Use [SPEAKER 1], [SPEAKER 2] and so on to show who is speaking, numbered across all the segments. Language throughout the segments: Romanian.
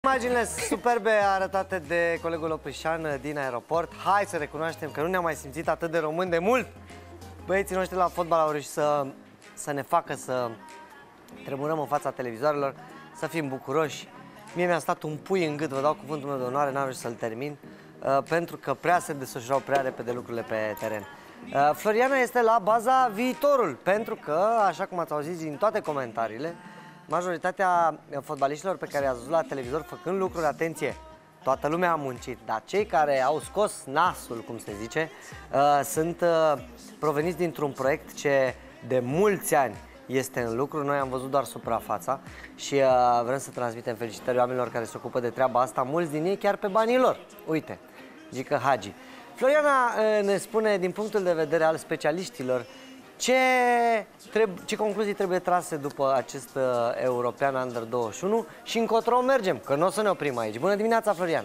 [SPEAKER 1] Imaginile superbe arătate de colegul Oprișan din aeroport. Hai să recunoaștem că nu ne-am mai simțit atât de români de mult. Băieții noștri la fotbal au reușit să ne facă să tremurăm în fața televizoarelor, să fim bucuroși. Mie mi-a stat un pui în gât, vă dau cuvântul meu de onoare, n-am reușit să-l termin, pentru că prea se desfășurau prea repede lucrurile pe teren. Floriana este la baza viitorul, pentru că, așa cum ați auzit din toate comentariile, majoritatea fotbaliștilor pe care i-ați văzut la televizor făcând lucruri, atenție, toată lumea a muncit, dar cei care au scos nasul, cum se zice, sunt proveniți dintr-un proiect ce de mulți ani este în lucru. Noi am văzut doar suprafața și vrem să transmitem felicitări oamenilor care se ocupă de treaba asta, mulți din ei chiar pe banii lor. Uite, Gică Hagi. Floriana ne spune din punctul de vedere al specialiștilor ce concluzii trebuie trase după acest european Under 21 și încotro mergem, că nu o să ne oprim aici. Bună dimineața, Floriana!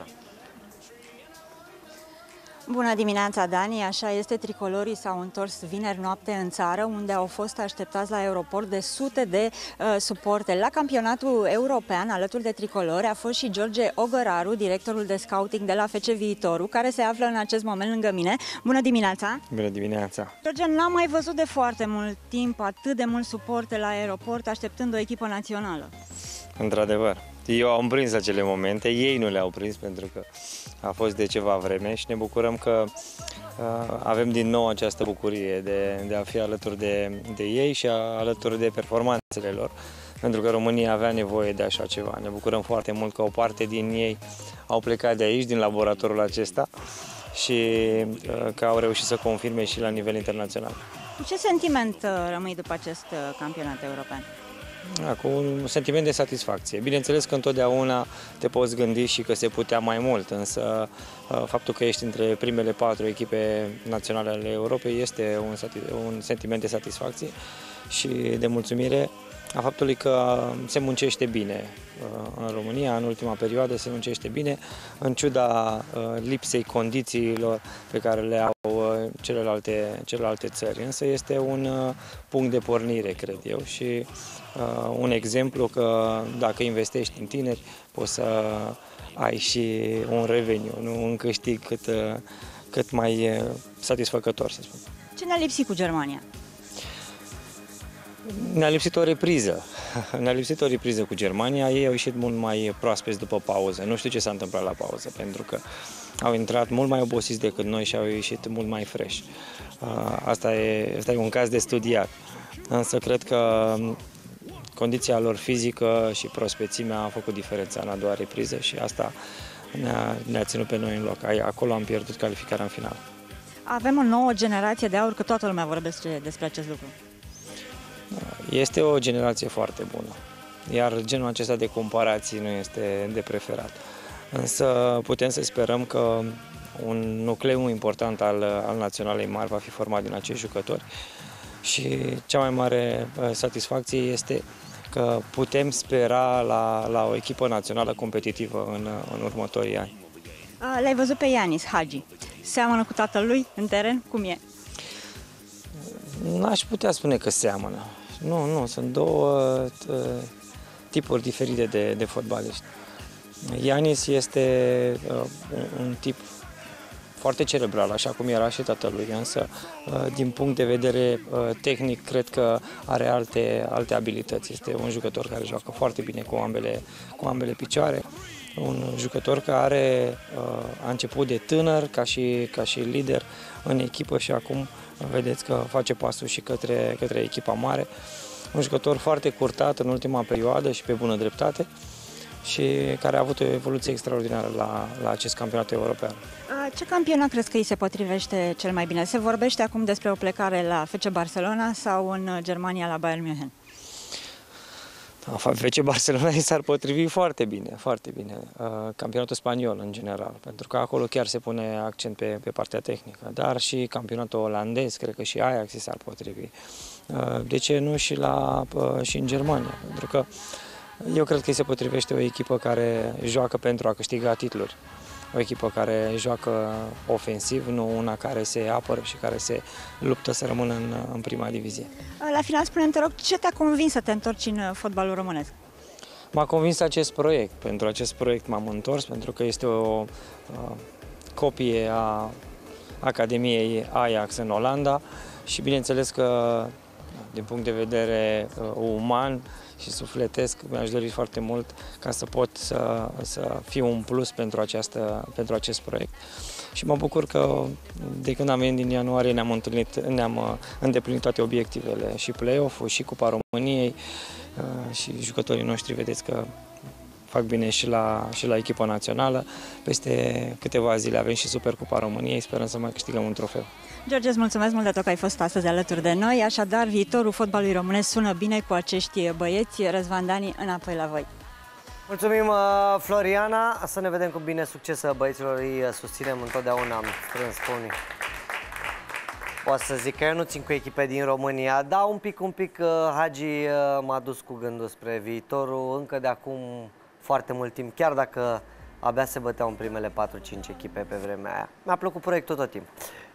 [SPEAKER 2] Bună dimineața, Dani! Așa este, tricolorii s-au întors vineri noapte în țară, unde au fost așteptați la aeroport de sute de suporteri. La campionatul european, alături de tricolori, a fost și George Ogăraru, directorul de scouting de la FC Viitorul, care se află în acest moment lângă mine. Bună dimineața! Bună dimineața! George, n-am mai văzut de foarte mult timp atât de mulți suporteri la aeroport, așteptând o echipă națională.
[SPEAKER 3] Într-adevăr. Eu am prins acele momente, ei nu le-au prins pentru că a fost de ceva vreme și ne bucurăm că avem din nou această bucurie de a fi alături de ei și alături de performanțele lor, pentru că România avea nevoie de așa ceva. Ne bucurăm foarte mult că o parte din ei au plecat de aici, din laboratorul acesta, și că au reușit să confirme și la nivel internațional.
[SPEAKER 2] Cu ce sentiment rămâi după acest campionat european?
[SPEAKER 3] Cu un sentiment de satisfacție. Bineînțeles că întotdeauna te poți gândi și că se putea mai mult, însă faptul că ești între primele 4 echipe naționale ale Europei este un sentiment de satisfacție și de mulțumire a faptului că se muncește bine în România. În ultima perioadă se muncește bine, în ciuda lipsei condițiilor pe care le au celelalte țări. Însă este un punct de pornire, cred eu, și un exemplu că dacă investești în tineri, poți să ai și un reveniu, un câștig cât mai satisfăcător, să spun.
[SPEAKER 2] Ce ne-a lipsit cu Germania?
[SPEAKER 3] Ne-a lipsit o repriză. Ne-a lipsit o repriză cu Germania. Ei au ieșit mult mai proaspeți după pauză. Nu știu ce s-a întâmplat la pauză, pentru că au intrat mult mai obosiți decât noi și au ieșit mult mai fresh. Asta e un caz de studiat. Însă cred că condiția lor fizică și prospețimea a făcut diferența în a doua repriză și asta ne-a ținut pe noi în loc. Acolo am pierdut calificarea în final.
[SPEAKER 2] Avem o nouă generație de aur, că toată lumea vorbește despre acest lucru.
[SPEAKER 3] Este o generație foarte bună, iar genul acesta de comparații nu este de preferat. Însă putem să sperăm că un nucleu important al Naționalei Mari va fi format din acești jucători și cea mai mare satisfacție este că putem spera la o echipă națională competitivă în următorii ani.
[SPEAKER 2] L-ai văzut pe Ianis Hagi. Seamănă cu tatălui în teren? Cum e?
[SPEAKER 3] N-aș putea spune că seamănă. Nu, sunt două tipuri diferite de fotbaliști. Ianis este un tip foarte cerebral, așa cum era și tatălui, însă din punct de vedere tehnic cred că are alte abilități. Este un jucător care joacă foarte bine cu ambele picioare, un jucător care a început de tânăr ca și lider în echipă și acum vedeți că face pasul și către echipa mare. Un jucător foarte curtat în ultima perioadă și pe bună dreptate și care a avut o evoluție extraordinară la acest campionat european.
[SPEAKER 2] Ce campionat crezi că îi se potrivește cel mai bine? Se vorbește acum despre o plecare la FC Barcelona sau în Germania la Bayern München?
[SPEAKER 3] FC Barcelona i s-ar potrivi foarte bine, foarte bine. Campionatul spaniol în general, pentru că acolo chiar se pune accent pe partea tehnică, dar și campionatul olandez, cred că și Ajax i s-ar potrivi. De ce nu și în Germania? Pentru că eu cred că îi se potrivește o echipă care joacă pentru a câștiga titluri. O echipă care joacă ofensiv, nu una care se apără și care se luptă să rămână în prima divizie.
[SPEAKER 2] La final, spune-mi, te rog, ce te-a convins să te întorci în fotbalul românesc?
[SPEAKER 3] M-a convins acest proiect. Pentru acest proiect m-am întors, pentru că este o copie a Academiei Ajax în Olanda și bineînțeles că din punct de vedere uman și sufletesc, mi-aș dori foarte mult ca să pot să fiu un plus pentru acest proiect. Și mă bucur că de când am venit din ianuarie ne-am îndeplinit toate obiectivele, și play-off-ul, și Cupa României, și jucătorii noștri vedeți că fac bine și la echipa națională. Peste câteva zile avem și Supercupa României, sperăm să mai câștigăm un trofeu.
[SPEAKER 2] George, îți mulțumesc mult de tot că ai fost astăzi alături de noi, așadar viitorul fotbalului românesc sună bine cu acești băieți. Răzvan Dani, înapoi la voi.
[SPEAKER 1] Mulțumim, Floriana, să ne vedem cu bine succes băieților, îi susținem întotdeauna, am strâns pumnii. O să zic că eu nu țin cu echipe din România, dar un pic, Hagi m-a dus cu gândul spre viitorul încă de acum foarte mult timp, chiar dacă abia se băteau în primele 4-5 echipe pe vremea aia. Mi-a plăcut proiectul tot timpul.